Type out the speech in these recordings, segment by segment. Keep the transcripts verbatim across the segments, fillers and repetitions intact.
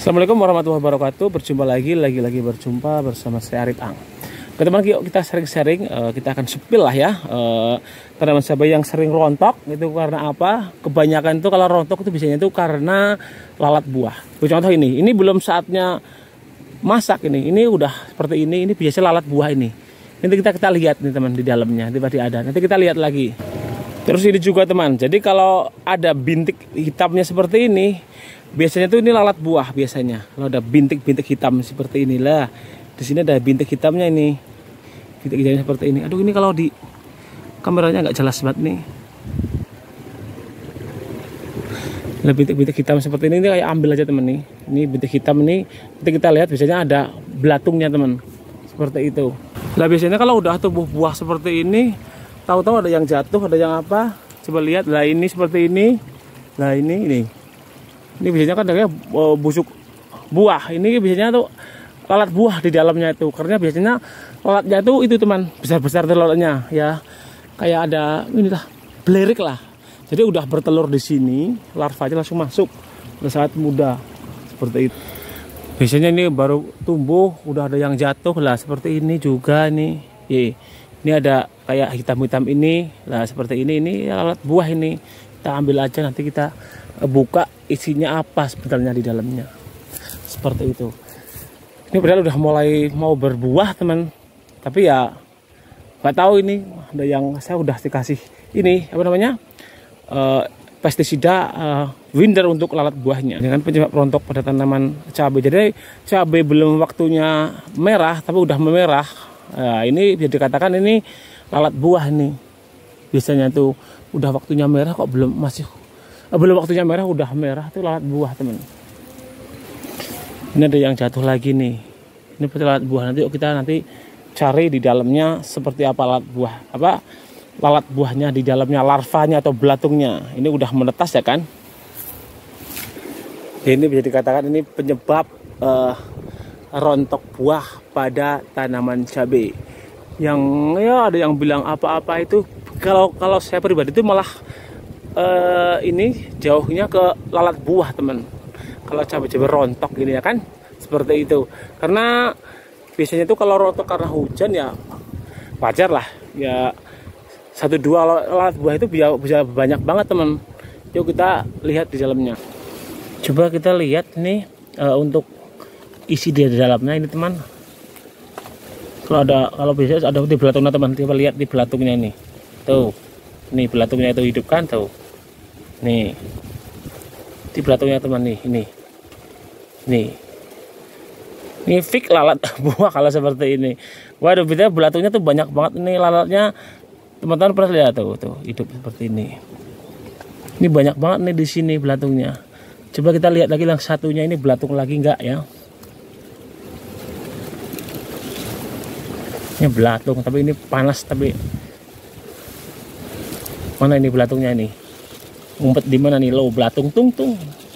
Assalamualaikum warahmatullahi wabarakatuh. Berjumpa lagi, lagi-lagi berjumpa bersama saya Arif Ang. Oke teman, yuk kita sering-sering, uh, kita akan sepil lah ya uh, tanaman cabai yang sering rontok. Itu karena apa? Kebanyakan itu kalau rontok itu biasanya itu karena lalat buah. Contoh ini, ini belum saatnya masak ini. Ini udah seperti ini, ini biasanya lalat buah ini. Nanti kita kita lihat nih teman di dalamnya, nanti pasti ada. Nanti kita lihat lagi. Terus ini juga teman. Jadi kalau ada bintik hitamnya seperti ini, biasanya tuh ini lalat buah biasanya. Kalau ada bintik-bintik hitam seperti inilah. Di sini ada bintik hitamnya ini. Bintik hitamnya seperti ini. Aduh, ini kalau di kameranya nggak jelas banget nih. Nah, bintik-bintik hitam seperti ini, ini kayak ambil aja teman nih. Ini bintik hitam ini, nanti kita lihat biasanya ada belatungnya teman. Seperti itu. Nah, biasanya kalau udah tumbuh buah seperti ini, tahu-tahu ada yang jatuh, ada yang apa? Coba lihat. Lah ini seperti ini. Lah ini ini. Ini biasanya kan ada busuk buah. Ini biasanya tuh lalat buah di dalamnya itu. Karena biasanya lalatnya itu itu teman, besar-besar telurnya ya. Kayak ada inilah belerik lah. Jadi udah bertelur di sini, larvanya langsung masuk pada saat muda. Seperti itu. Biasanya ini baru tumbuh, udah ada yang jatuh lah seperti ini juga nih. Ye. Ini ada kayak hitam-hitam ini. Lah seperti ini ini lalat buah ini. Kita ambil aja, nanti kita buka isinya apa sebenarnya di dalamnya. Seperti itu. Ini padahal udah mulai mau berbuah teman, tapi ya nggak tahu ini ada yang saya udah dikasih ini apa namanya uh, pestisida uh, Winder untuk lalat buahnya. Ini kan penyebab rontok pada tanaman cabai. Jadi cabai belum waktunya merah tapi udah memerah. Nah, ini bisa dikatakan ini lalat buah nih. Biasanya tuh udah waktunya merah kok belum masih eh, belum waktunya merah udah merah, itu lalat buah teman. Ini ada yang jatuh lagi nih. Ini betul lalat buah. Nanti yuk kita nanti cari di dalamnya seperti apa lalat buah. Apa lalat buahnya di dalamnya, larvanya atau belatungnya. Ini udah menetas ya kan? Ini bisa dikatakan ini penyebab uh, rontok buah pada tanaman cabai. Yang ya ada yang bilang apa-apa itu. Kalau kalau saya pribadi itu malah uh, ini jauhnya ke lalat buah teman. Kalau cabai-cabai rontok gini ya kan, seperti itu. Karena biasanya itu kalau rontok karena hujan ya wajar lah. Ya satu dua lalat buah itu bisa, bisa banyak banget teman. Yuk kita lihat di dalamnya. Coba kita lihat nih uh, untuk isi di dalamnya ini teman. Kalau ada kalau bisa ada di belatungnya teman. Coba lihat di belatungnya ini. Tuh, nih belatungnya itu hidup kan tuh. Nih, di belatungnya teman nih, ini, nih, ini fix lalat buah kalau seperti ini. Waduh, beda belatungnya tuh banyak banget ini lalatnya. Teman-teman pernah lihat tuh, tuh hidup seperti ini. Ini banyak banget nih di sini belatungnya. Coba kita lihat lagi yang satunya ini belatung lagi enggak ya? Ini belatung, tapi ini panas tapi. Mana ini belatungnya ini? Ngumpet di mana nih lo belatung tung tung?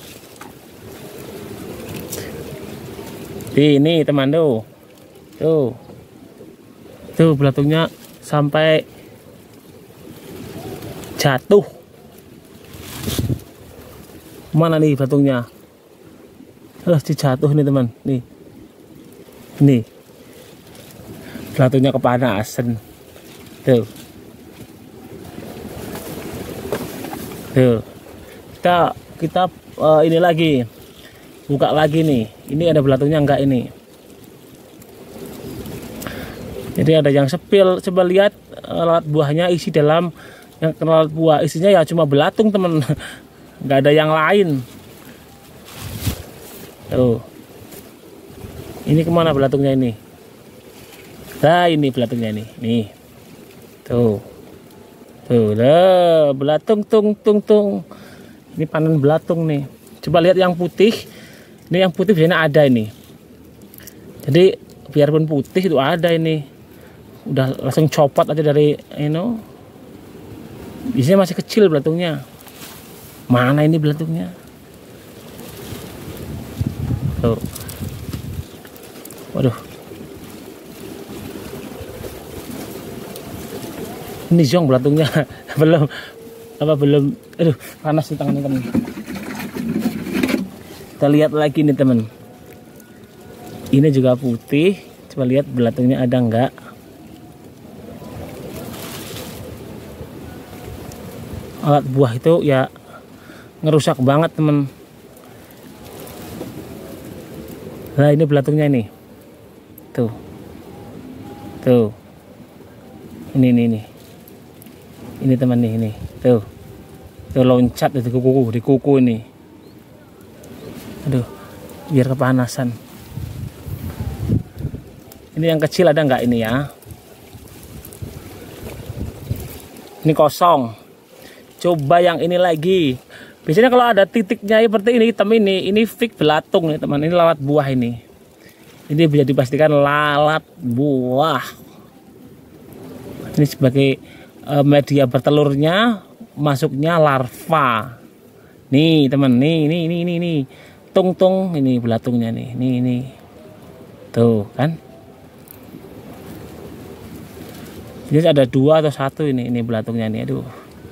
Di ini teman tuh. Tuh. Tuh belatungnya sampai jatuh. Mana nih belatungnya? Alah, jatuh nih teman. Nih. Nih. Belatungnya kepanasan. Tuh. Tuh, kita kita uh, ini lagi buka lagi nih. Ini ada belatungnya enggak ini? Jadi ada yang sepil. Coba lihat uh, lalat buahnya isi dalam yang lalat buah isinya ya cuma belatung teman. Enggak ada yang lain. Tuh, ini kemana belatungnya ini? Nah ini belatungnya nih. Nih, tuh. Tuh lah, belatung tung tung tung. Ini panen belatung nih. Coba lihat yang putih. Ini yang putih biasanya ada ini. Jadi biarpun putih itu ada ini. Udah langsung copot aja dari you know. Biasanya masih kecil belatungnya. Mana ini belatungnya? Tuh. Waduh. Ini zong belatungnya belum apa belum aduh panas di tangannya teman. Kita lihat lagi nih teman. Ini juga putih. Coba lihat belatungnya ada enggak. Alat buah itu ya ngerusak banget teman. Nah ini belatungnya ini. Tuh. Tuh. Ini ini ini. Ini teman nih ini. Tuh. Tuh loncat di kuku, di kuku ini. Aduh, biar kepanasan. Ini yang kecil ada nggak ini ya? Ini kosong. Coba yang ini lagi. Biasanya kalau ada titiknya seperti ini hitam ini, ini fix belatung nih teman. Ini lalat buah ini. Ini bisa dipastikan lalat buah. Ini sebagai uh, media bertelurnya, masuknya larva. Nih teman, nih, nih, nih, nih, nih. Tung-tung, ini belatungnya nih, nih, nih. Tuh kan? Jadi ada dua atau satu ini, ini belatungnya nih, aduh.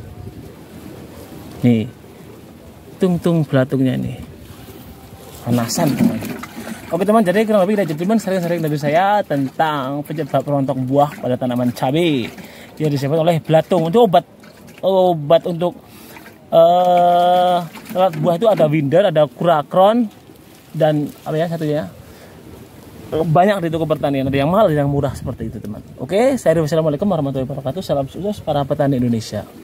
Nih, tung-tung belatungnya nih. Panasan teman. Oke teman, jadi kurang lebih dari teman sering-sering dari saya tentang penyebab rontok buah pada tanaman cabai yang disebabkan oleh belatung. Untuk obat obat untuk uh, lalat buah itu ada Winder, ada Kurakron, dan apa ya satunya? Banyak di toko pertanian, ada yang mahal, ada yang murah seperti itu teman. Oke, saya Assalamualaikum warahmatullahi wabarakatuh. Salam sukses para petani Indonesia.